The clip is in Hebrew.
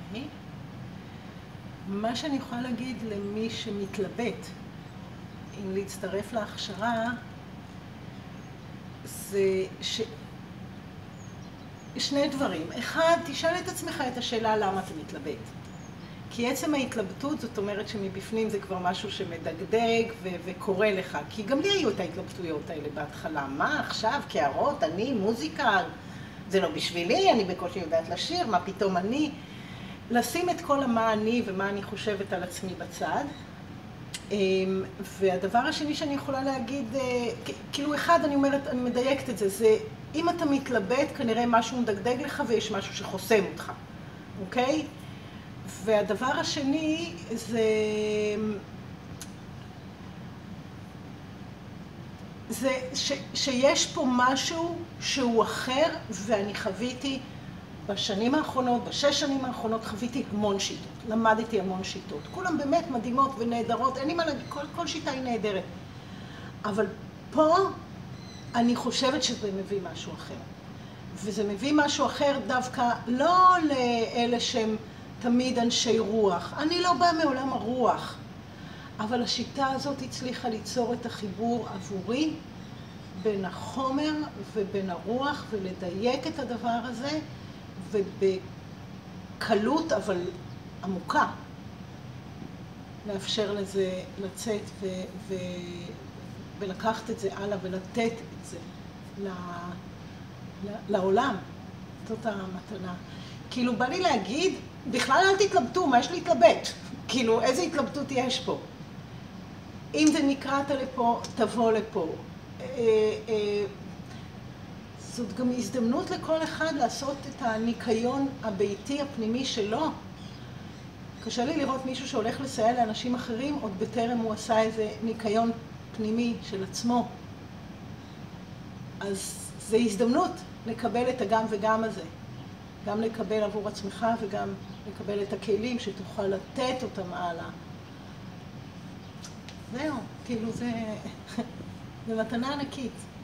אוקיי. מה שאני יכולה להגיד למי שמתלבט אם להצטרף להכשרה, זה שני דברים. אחד, תשאל את עצמך את השאלה למה אתה מתלבט. כי עצם ההתלבטות, זאת אומרת שמבפנים זה כבר משהו שמדגדג וקורה לך. כי גם לי היו את ההתלבטויות האלה בהתחלה. מה עכשיו, קערות, אני, מוזיקה, זה לא בשבילי, אני בקושי יודעת לשיר, מה פתאום אני? לשים את כל מה אני ומה אני חושבת על עצמי בצד. והדבר השני שאני יכולה להגיד, כאילו אחד, אני אומרת, אני מדייקת את זה, זה אם אתה מתלבט, כנראה משהו מדגדג לך ויש משהו שחוסם אותך, אוקיי? והדבר השני זה שיש פה משהו שהוא אחר, ואני חוויתי בשנים האחרונות, בשש שנים האחרונות, חוויתי המון שיטות, למדתי המון שיטות. כולם באמת מדהימות ונהדרות, אין לי מה להגיד, כל שיטה היא נהדרת. אבל פה אני חושבת שזה מביא משהו אחר. וזה מביא משהו אחר דווקא לא לאלה שהם תמיד אנשי רוח. אני לא באה מעולם הרוח. אבל השיטה הזאת הצליחה ליצור את החיבור עבורי בין החומר ובין הרוח ולדייק את הדבר הזה ובקלות אבל עמוקה לאפשר לזה לצאת ולקחת את זה הלאה ולתת את זה לעולם. זאת המתנה. כאילו בא לי להגיד, בכלל אל תתלבטו, מה יש להתלבט? כאילו איזה התלבטות יש פה? אם זה נקראת לפה, תבוא לפה. זאת גם הזדמנות לכל אחד לעשות את הניקיון הביתי הפנימי שלו. קשה לי לראות מישהו שהולך לסייע לאנשים אחרים, עוד בטרם הוא עשה איזה ניקיון פנימי של עצמו. אז זו הזדמנות לקבל את הגם וגם הזה. גם לקבל עבור עצמך וגם לקבל את הכלים שתוכל לתת אותם הלאה. זהו, כאילו זה מתנה ענקית.